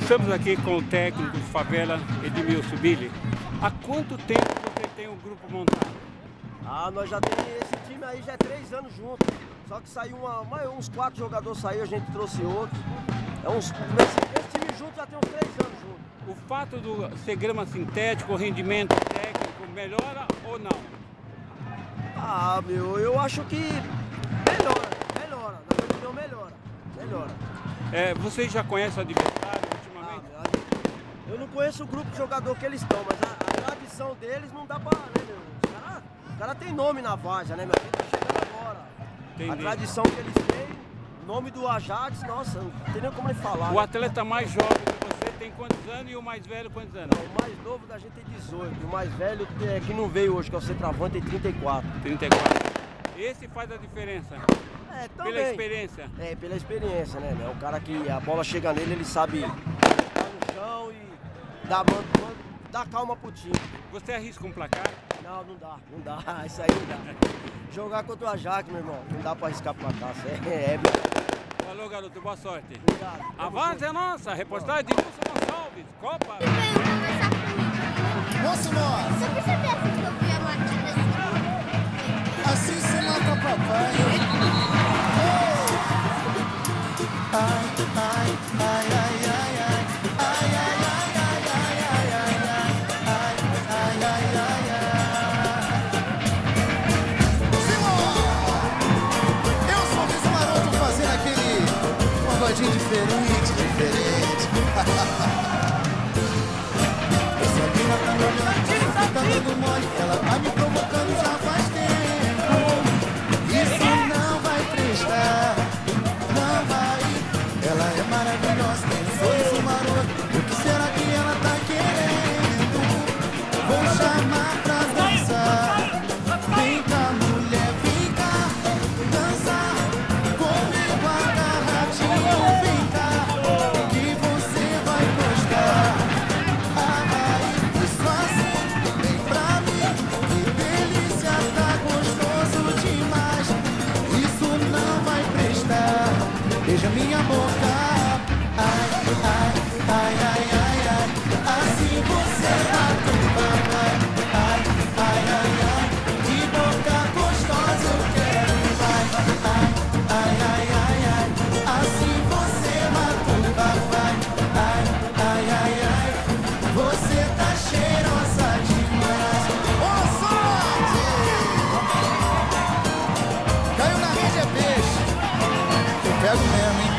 Estamos aqui com o técnico de favela, Edmilson Billy. Há quanto tempo você tem um grupo montado? Nós já temos esse time aí já é 3 anos juntos. Só que saiu uns 4 jogadores saiu, a gente trouxe outros. Esse time junto já tem uns 3 anos juntos. O fato do ser grama sintético, o rendimento técnico melhora ou não? Eu acho que melhora. Na minha opinião melhora. Você já conhece o adversário ultimamente? Eu não conheço o grupo de jogador que eles estão, mas a tradição deles não dá pra, né, meu? Os caras têm nome na Várzea, né, meu? A gente tá chegando agora. Entendi. A tradição que eles têm, o nome do Ajax, nossa, não tem nem como ele falar. O atleta mais jovem que você tem quantos anos e o mais velho quantos anos? O mais novo da gente tem 18, o mais velho que não veio hoje, que é o centroavante, tem 34. 34. Esse faz a diferença? Também. Pela experiência? Pela experiência, né? É o cara que a bola chega nele, ele sabe ficar no chão e dá calma pro time. Você arrisca um placar? Não dá, isso aí não dá. Jogar contra o Ajax, meu irmão, não dá pra arriscar placar, Falou, garoto, boa sorte. Obrigado. A Várzea é nossa, reportagem de Wilson Gonçalves, Copa. Moço nosso! Você percebeu que eu vi a máquina Assim se mata papai. Eu sou o Riso Maroto fazendo aquele pagodinho diferente. Essa mina tá me olhando, tá dando mole, ela tá me provocando já faz tempo. Isso não vai prestar, não vai. Ela é maravilhosa, tem um sorriso maroto. O que será que ela tá querendo? Vou chamar pra dançar. Vem cá, mulher, vem cá, dançar comigo agarradinho. Vem cá, que você vai gostar. Isso assim, vem pra mim. Que delícia, tá gostoso demais. Isso não vai prestar. Beija minha boca. Ai. Assim você mata o papai. Ai. Que boca gostosa eu quero. Ai. Assim você mata o papai. Ai. Você tá cheirosa demais. Ô, sorte! Caiu na rede é peixe. Eu pego mesmo, hein?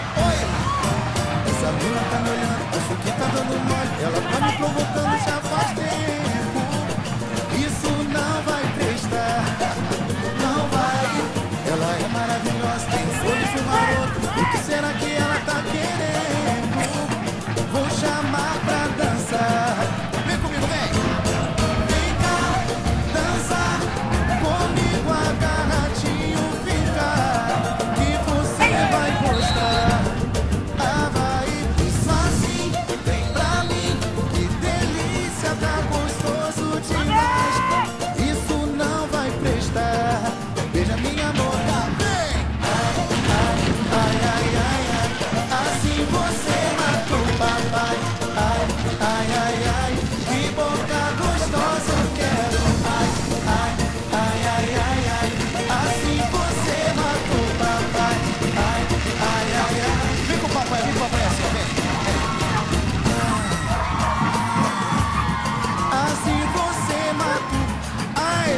Essa mina tá me olhando, acho que tá dando mole. Ela tá me provocando já faz tempo. Isso não vai prestar, não vai. Ela é maravilhosa, tem um sorriso maroto. O que será que ela tá querendo? Vou chamar pra dançar. Vem comigo, vem! Vem cá, dançar comigo agarradinho. Vem cá, que você vai gostar. Tá gostoso demais. Isso não vai prestar. Beija minha boca, vem. Ai. Assim você mata o papai. Ai. Que boca gostosa eu quero. Ai. Assim você mata o papai. Ai. Vem com o papai assim, vem. Assim você mata. Ai.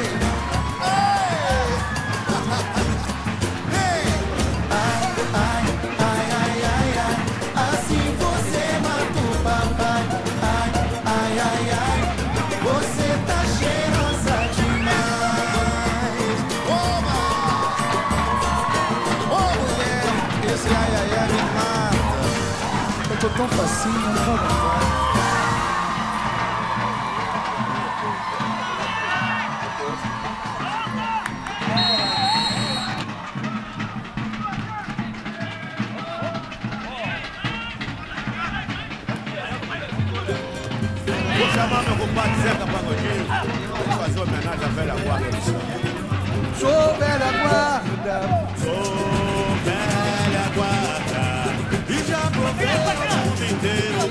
Assim você mata o papai. Ai. Você tá cheirosa demais. Ô mulher, esse ai me mata. Eu tô tão facinho, não vou aguentar. Vou chamar meu compadre Zeca Pagodinho para fazer homenagem à velha guarda do samba. Sou velha guarda. Sou velha guarda e já provei o mundo inteiro.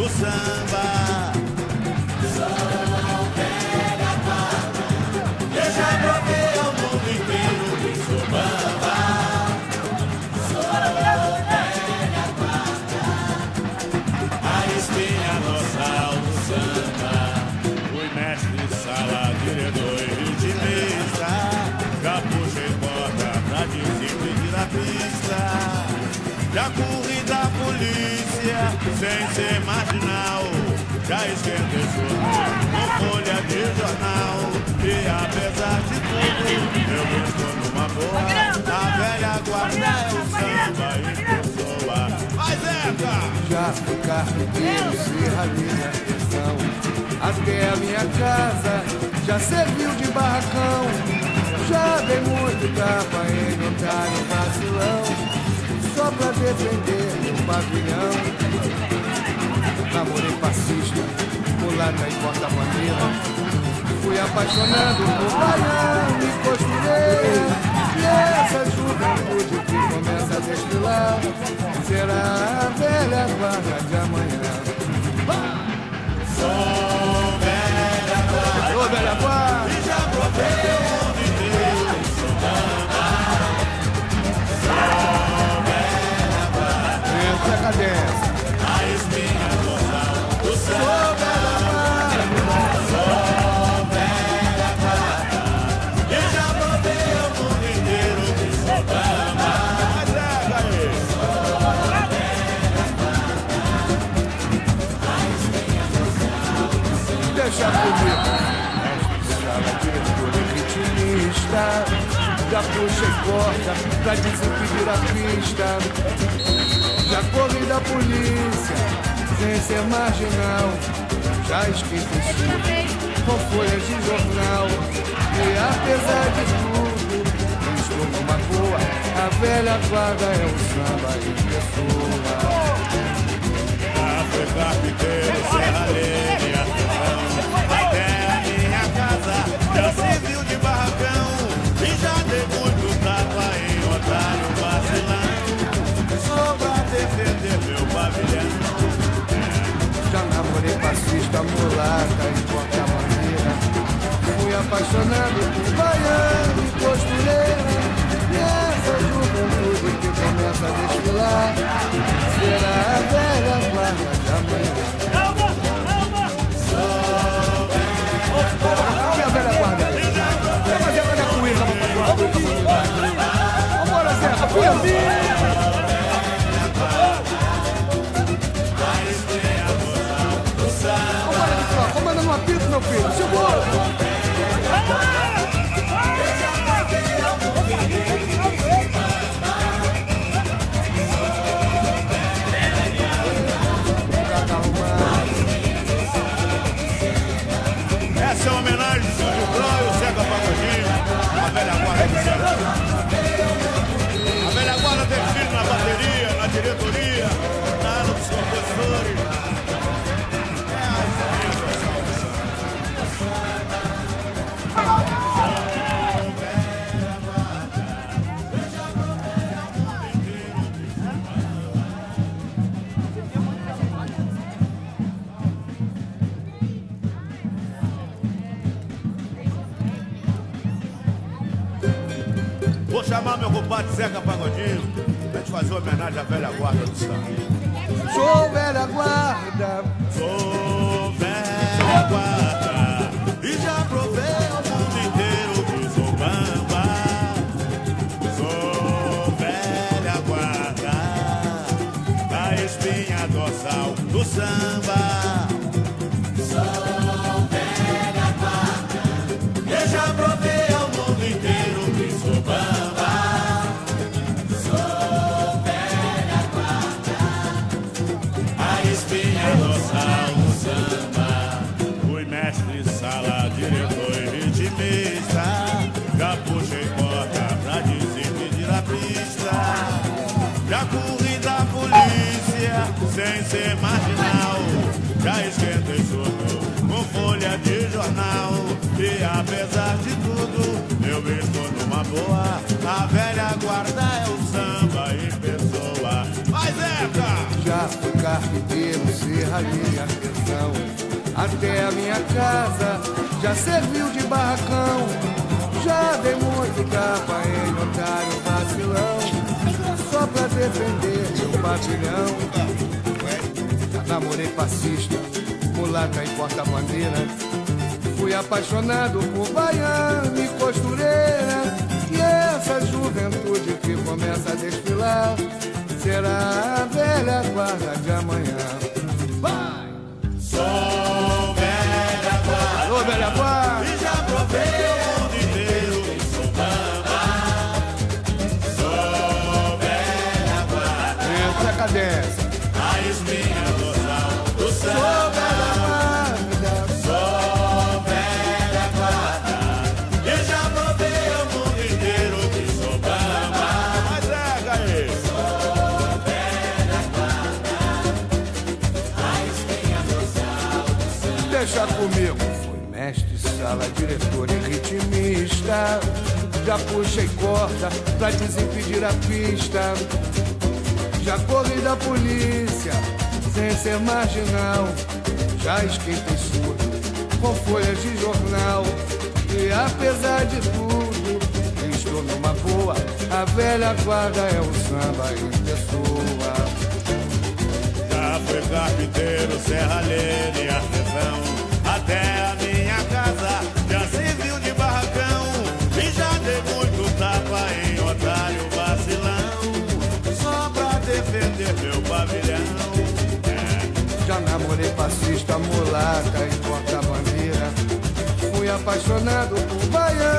do samba. Sou velha guarda, eu já provei ao mundo inteiro que sou bamba. Sou velha guarda, a espinha dorsal do samba. Fui mestre, sala, diretor e ritmista. Já puxei porta pra desimpedir a pista. Já corri da polícia sem ser marginal. Já esquentei surdo com folha de jornal. E apesar de tudo, eu estou numa boa. A velha guarda é o samba e pessoa. Mas já fui carpinteiro, serralheiro, artesão. Até a minha casa já serviu de barracão. Já dei muito tapa em otário vacilão, só pra defender meu pavilhão. Namorei passista, mulata e porta-bandeira. Fui apaixonado por baiano e costureira. E essa juventude que começa a desfilar será a velha guarda de amanhã. sou velha guarda, Ô velha guarda, e já provei o mundo inteiro. Sou bamba, sou velha guarda, entra a cadência. a espinha dorsal do Ô samba. velha guarda, Sou velha guarda, e já provei o mundo inteiro que sou bamba. Mas deixa comigo. Sala, diretor e ritmista. Já puxei corda pra desimpedir a pista. Já corri da polícia sem ser marginal. Já esqueci tudo com folhas de jornal. E apesar de tudo, estou numa boa. A velha guarda é o samba em pessoa. fui carpinteiro, serralheiro e artesão. Até a minha casa já serviu de barracão. E já dei muito tapa em otário vacilão, só pra defender meu pavilhão. Já namorei passista, mulata e porta-bandeira. Fui apaixonado por baiano e costureira. E essa juventude que começa a desfilar será a velha guarda de amanhã. Cadê a velha guarda? Vai fazer a velha cuíca pra fazer uma cuíca comunidade. Vambora, Zeca, cuíca! Comanda no apito, meu filho. Segura! Essa é uma homenagem do Silvio Brau e o Zeca Pagodinho, a velha guarda do Zeca. A velha guarda tem filho na bateria, na diretoria, na ala dos compositores. Vou chamar meu compadre Zeca Pagodinho pra gente fazer uma homenagem à velha guarda do samba. Sou velha guarda, Sou velha guarda e já provei o mundo inteiro que sou bamba. Sou velha guarda, a espinha dorsal do samba. Sou velha guarda, eu já provei ao mundo inteiro que sou bamba. Espinha dorsal do samba. Fui mestre, sala, diretor e ritmista. Já puxei porta pra desimpedir a pista. Já corri da polícia sem ser marginal. Já esquentei surdo com folha de jornal. E apesar de tudo, eu estou numa boa. A velha guarda é o samba em pessoa. Mas Zeca! já fui carpinteiro, serralheiro, serralheiro artesão. Até a minha casa já serviu de barracão. Já dei muito capa em otário vacilão, só pra defender meu pavilhão. Já namorei fascista, mulata e porta-bandeira. Fui apaixonado por baiana e costureira. E essa juventude que começa a desfilar será a velha guarda de amanhã. Vai! Sou velha guarda. Alô, velha guarda! E já provei o mundo inteiro em Sambamba. Sou velha guarda. Entra a cadência. A espinha dorsal do Sou samba. velha guarda. Sou velha guarda. E já provei o mundo inteiro de Sambamba. Mas é, Gaê. Deixa comigo. Fui mestre, sala, diretor e ritmista. Já puxei corda pra desimpedir a pista. Já corri da polícia sem ser marginal. Já esquentei surdo com folhas de jornal. E apesar de tudo, estou numa boa. A velha guarda é o samba em pessoa. Já fui carpinteiro, serralheiro e artesão. Até a minha casa já serviu de barracão. E já dei muito tapa em otário vacilão, só pra defender meu pavilhão. Já namorei fascista, mulata e porta-bandeira. Fui apaixonado por baiano